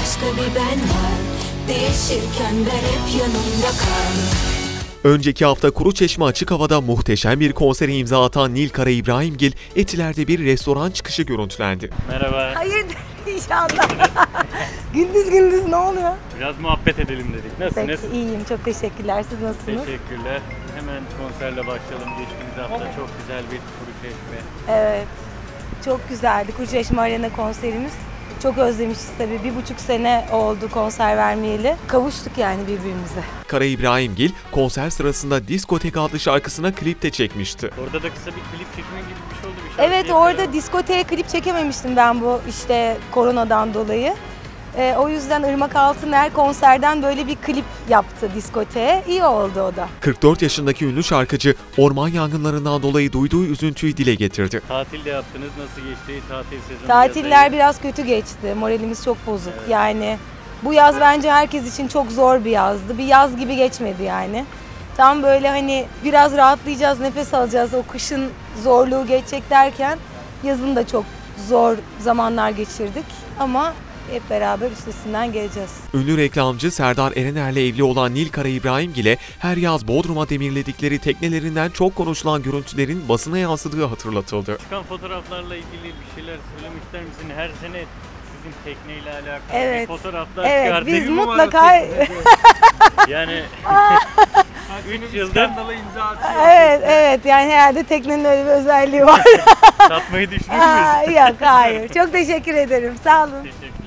başka bir ben var. Değişirken ben hep yanımda kal. Önceki hafta Kuruçeşme açık havada muhteşem bir konsere imza atan Nilkara İbrahimgil, Etiler'de bir restoran çıkışı görüntülendi. Merhaba. Hayırdır inşallah. gündüz ne oluyor? Biraz muhabbet edelim dedik. Nasılsınız? Peki, iyiyim, çok teşekkürler. Siz nasılsınız? Teşekkürler. Hemen konserle başlayalım. Geçtiğimiz hafta çok güzel bir Kuruçeşme. Evet, çok güzeldi. Kuruçeşme Arena konserimiz. Çok özlemişiz tabii. 1,5 sene oldu konser vermeyeli. Kavuştuk yani birbirimize. Kara İbrahimgil, konser sırasında Diskotek adlı şarkısına klip de çekmişti. Orada da kısa bir klip çekme gibi bir şey oldu. Bir şarkı Evet, orada diskoteye klip çekememiştim ben bu işte koronadan dolayı. O yüzden Irmak Altıner konserden böyle bir klip yaptı diskoteye. İyi oldu o da. 44 yaşındaki ünlü şarkıcı, orman yangınlarından dolayı duyduğu üzüntüyü dile getirdi. Tatil de yaptınız. Nasıl geçti tatil sezonu? Tatiller biraz kötü geçti. Moralimiz çok bozuk. Evet. Yani bu yaz bence herkes için çok zor bir yazdı. Bir yaz gibi geçmedi yani. Tam böyle hani biraz rahatlayacağız, nefes alacağız. O kışın zorluğu geçecek derken yazın da çok zor zamanlar geçirdik. Ama hep beraber üstesinden geleceğiz. Ünlü reklamcı Serdar Erener'le evli olan Nilkara İbrahimgil'e her yaz Bodrum'a demirledikleri teknelerinden çok konuşulan görüntülerin basına yansıdığı hatırlatıldı. Çıkan fotoğraflarla ilgili bir şeyler söylemek ister misin? Her sene sizin tekneyle alakalı Evet. bir fotoğraflar Evet, çıkar. biz Devrim mutlaka... Yani 3 yıldır evet yani herhalde teknenin öyle bir özelliği var. satmayı düşünüyor muyuz? Yok hayır. Çok teşekkür ederim. Sağ olun. Teşekkür